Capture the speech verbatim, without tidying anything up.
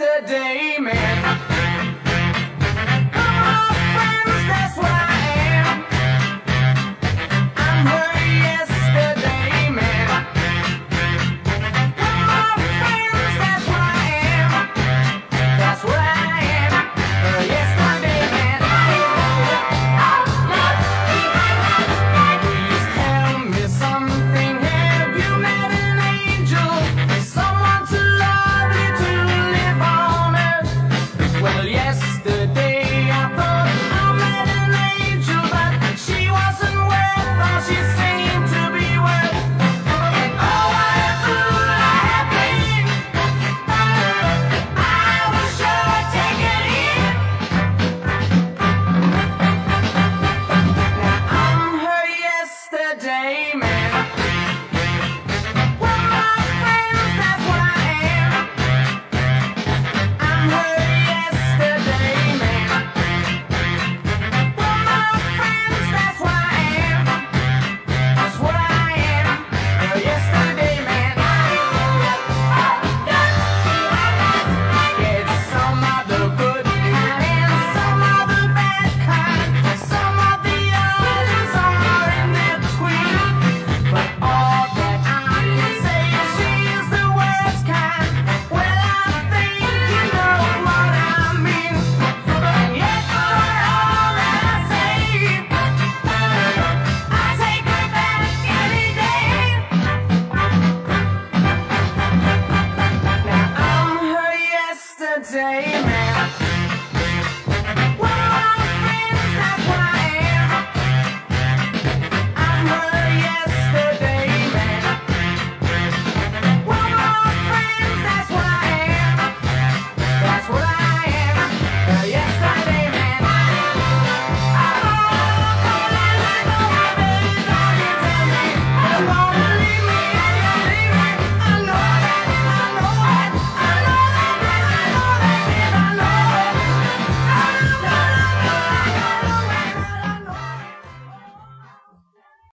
yesterday, man. We're all friends, that's what I am. I'm her yesterday, man. We're all friends, that's what I am. That's what I am. Her yesterday, man. Please tell me something. Have you met an angel? Someone to love you, to live on earth? Well, yesterday I thought I met an angel, but she wasn't worth all she seemed to be worth. And oh, what a fool I have been. I was sure taken in. Now I'm her yesterday, man. We're my friends, that's what I am. I'm her yesterday, man. We're my friends, that's what I am. That's what I am. Her yesterday, man. It's some of the good kind and some of the bad kind. Some of the others are in between. But all that I can say is she is the worst kind. Well, I think you know what I mean. And yet for all that I say, I take her back any day. Now I'm her yesterday, man.